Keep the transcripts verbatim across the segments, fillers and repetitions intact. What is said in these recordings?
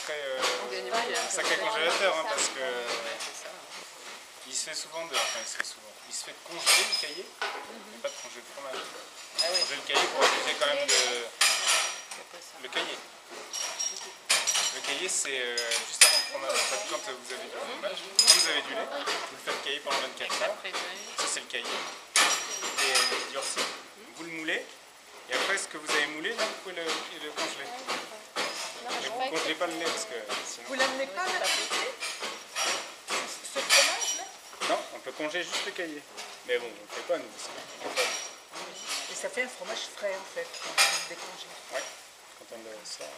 sacré, euh, un sacré congélateur, hein, parce que il se fait souvent de, enfin il se fait souvent, il se fait de congeler le cahier, mais pas de congeler le fromage. Ah oui. Congeler le cahier pour utiliser quand même le, le cahier. Le cahier c'est euh, juste avant le fromage. En fait, quand vous avez du fromage, quand vous avez du lait, vous faites le cahier pendant vingt-quatre heures. Ça c'est le cahier. Et il durcit. Vous le moulez. Et après, ce que vous avez moulé, là, vous pouvez le, le congeler. Mais vous ne congelez pas le lait parce que sinon... Vous l'amenez pas là? Ce fromage-là? Non, on peut congeler juste le cahier. Mais bon, on ne le fait pas, nous. Et ça fait un fromage frais, en fait, quand on le décongèle. Oui, quand on le sort.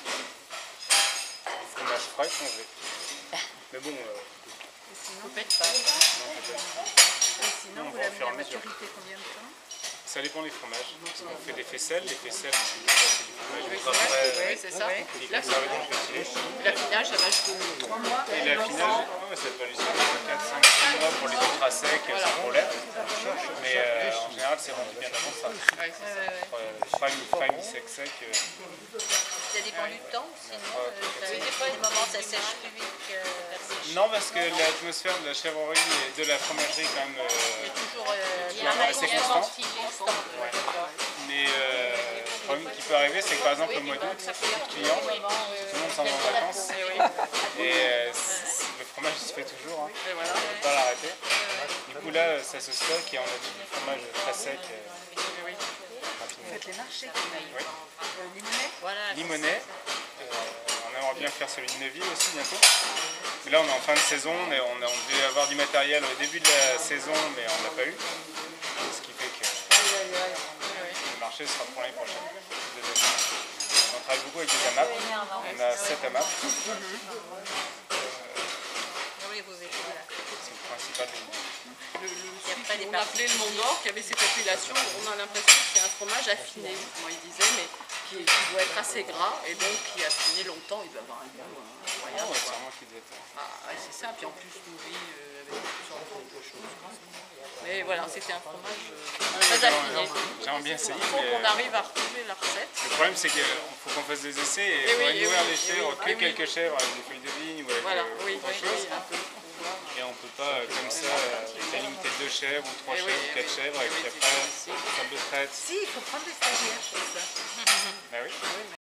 Le fromage frais congelé. Mais bon... Euh... Et sinon, vous ne faites pas. Non, peut-être. Et sinon, non, vous l'amenez à maturité combien de temps? Ça dépend des fromages. On fait des faisselles, les faisselles, c'est du fromage. Oui, c'est ça. L'affinage, ça va jusqu'au trois mois. Et l'affinage, ça peut aller sur quatre, cinq, six mois pour les ultra secs, sans problème. Mais euh, en général, c'est rendu bien avant ça. Ouais, c'est ça. Prime, sec, sec. Ça dépend du temps, sinon, euh, des fois, des moments, ça sèche plus vite que la sèche. Non, parce que l'atmosphère de la chèvrerie et de la fromagerie, quand même, il y a toujours euh, il y a un assez constant. Ouais. Mais euh, le problème qui peut arriver, c'est que par exemple, au mois d'août, il y a beaucoup de clients, tout le monde s'en va en vacances. Et euh, le fromage, il se fait toujours, hein. On ne peut pas l'arrêter. Du coup, là, ça se stocke et on a du fromage très sec. Vous faites les marchés? Oui. Euh, Limonest? Voilà, Limonest. Euh, on aimerait bien faire celui de Neuville aussi bientôt. Mais là, on est en fin de saison. On, est, on, a, on devait avoir du matériel au début de la saison, mais on n'a pas eu. Ce qui fait que le marché sera pour l'année prochaine. On travaille beaucoup avec des A M A P. On a sept A M A P. C'est le principal des... Le, le, celui qu'on appelait le Mont d'Or, qui avait cette appellation, on a l'impression que c'est un fromage affiné, moi il disait, mais qui, qui doit être assez gras, et donc qui a affiné longtemps, il doit avoir un goût incroyable. Oh, ouais, c'est vraiment qui doit être... Ah, ouais, c'est ça, puis en plus nourri euh, avec toutes sortes de choses. Mais voilà, c'était un fromage euh, très affiné. J'aimerais bien essayer. Il faut mais... qu'on arrive à retrouver la recette. Le problème, c'est qu'il faut qu'on fasse des essais et, et on va oui, nourrir oui, les chèvres, oui, que oui, quelques chèvres avec des feuilles de vigne ou avec voilà, euh, oui, autre oui, chose. oui, un peu. Et on ne peut pas, euh, comme ça, euh, limiter deux chèvres ou trois Et chèvres oui, ou quatre oui, chèvres et oui, puis c'est après, difficile. salle de traite. Si, il faut prendre des stagiaires pour ça. Bah oui.